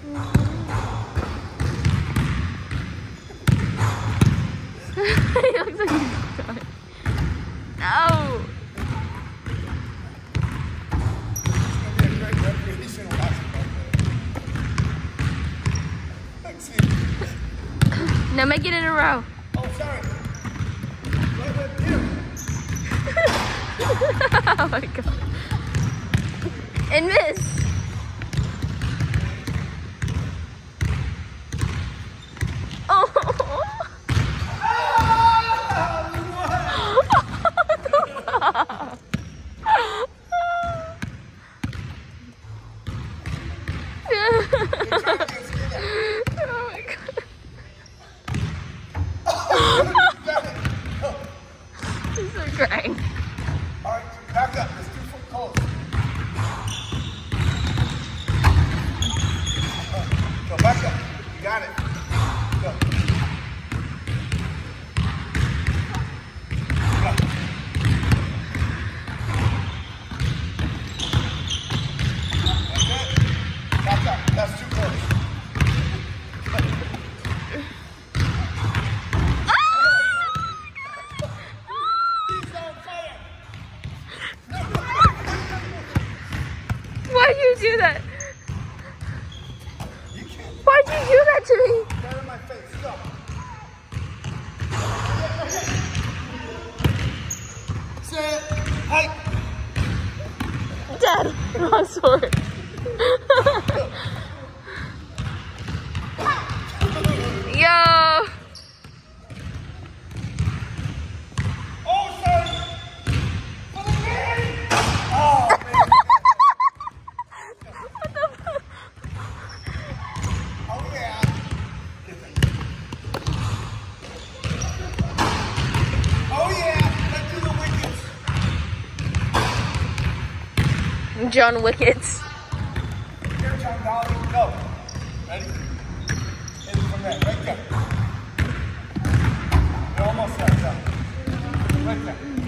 He looks like he's done. No! No, make it in a row. Oh, sorry. Wait, here. Oh my god. And miss. Oh. He's so crying. All right, back up. Let's do foot close. Go back up. You got it. Go. Go. That's it. Back up. That's too close. Why'd you do that? You can't. Why'd you do that to me? Right in my face. Go. Sit. Height. Dad, wrong sword. Yo. Oh, sorry. For the man. Oh, man. What the fuck? Oh, yeah. Oh, yeah. Let's do the wickets. John Wickets. Here, John Dolly. Go. Ready? Hit it from there. Right there. You're almost there. Go. Right there.